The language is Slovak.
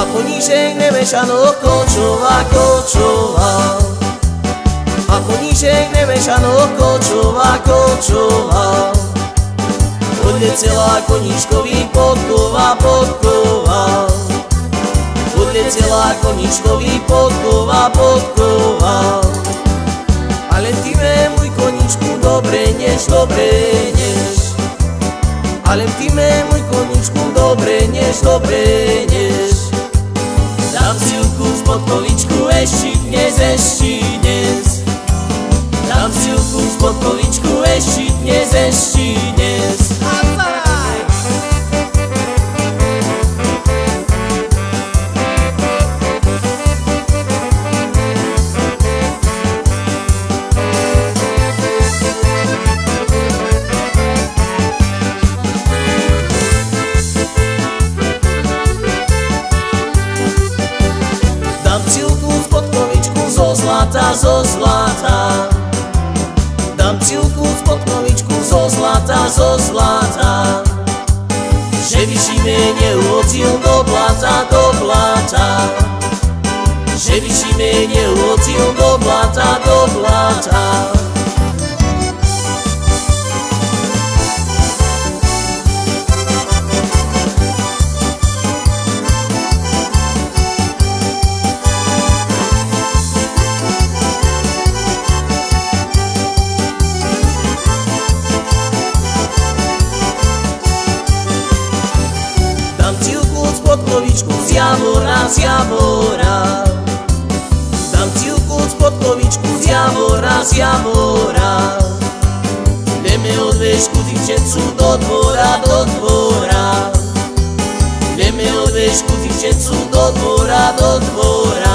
poniżej nemieszano koczowa, koczowa. A poniżej nemieszano koczowa, koczowa. Odlecela koničkovi podkova, podkova. Odlecela koničkovi podkova, podkova. Ale ty me, môj koničku, dobre než, dobre než. Ale ty me, môj koničku, dobre než, dobre než. Dám si ruku z podkovičku ešte dnes, ešte dnes. Dám si ruku z podkovičku ešte dnes, ešte dnes. Dám si ruku z podkovičku zo zlata, zo zlata. Dám si ruku z podkovičku zo zlata, zo zlata. Že by si me neuhodil do blata, do blata. Že by si me neuhodil do blata, do blata. Dám ti ruku z podkovičku z javora, z javora. Dám ti ruku z podkovičku z javora, z javora. Ideme odvešť dievčencu do dvora, do dvora. Ideme odvešť dievčencu do dvora, do dvora.